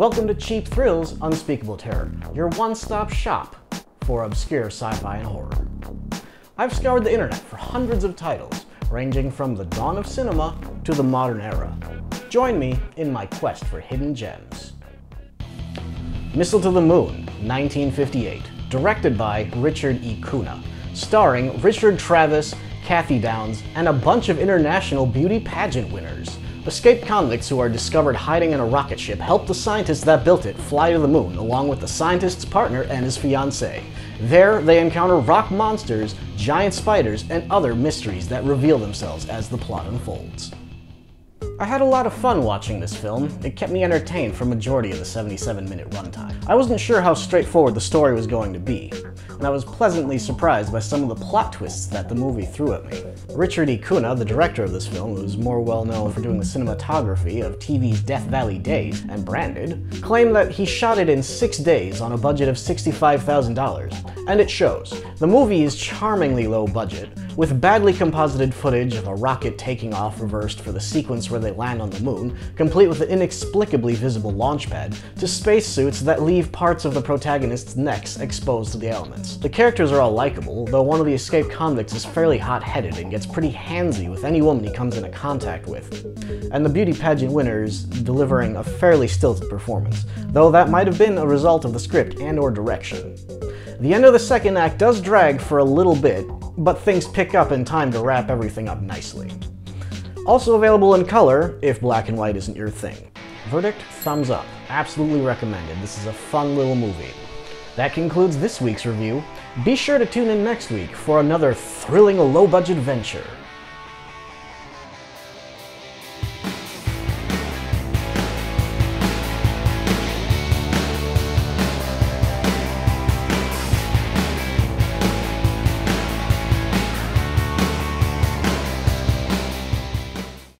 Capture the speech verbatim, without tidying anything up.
Welcome to Cheap Thrills, Unspeakable Terror, your one-stop shop for obscure sci-fi and horror. I've scoured the internet for hundreds of titles, ranging from the dawn of cinema to the modern era. Join me in my quest for hidden gems. Missile to the Moon, nineteen fifty-eight, directed by Richard E. Cunha, starring Richard Travis, Kathy Downs, and a bunch of international beauty pageant winners. Escaped convicts who are discovered hiding in a rocket ship help the scientists that built it fly to the moon, along with the scientist's partner and his fiancée. There, they encounter rock monsters, giant spiders, and other mysteries that reveal themselves as the plot unfolds. I had a lot of fun watching this film. It kept me entertained for a majority of the seventy-seven minute runtime. I wasn't sure how straightforward the story was going to be, and I was pleasantly surprised by some of the plot twists that the movie threw at me. Richard E. Cunha, the director of this film, who's more well known for doing the cinematography of T V's Death Valley Days and Branded, claimed that he shot it in six days on a budget of sixty-five thousand dollars, and it shows. The movie is charmingly low budget, with badly composited footage of a rocket taking off reversed for the sequence where they land on the moon, complete with an inexplicably visible launch pad, to spacesuits that leave parts of the protagonist's necks exposed to the elements. The characters are all likable, though one of the escaped convicts is fairly hot-headed and gets pretty handsy with any woman he comes into contact with, and the beauty pageant winners delivering a fairly stilted performance, though that might have been a result of the script and or direction. The end of the second act does drag for a little bit, but things pick up in time to wrap everything up nicely. Also available in color, if black and white isn't your thing. Verdict, thumbs up. Absolutely recommended. This is a fun little movie. That concludes this week's review. Be sure to tune in next week for another thrilling low-budget venture.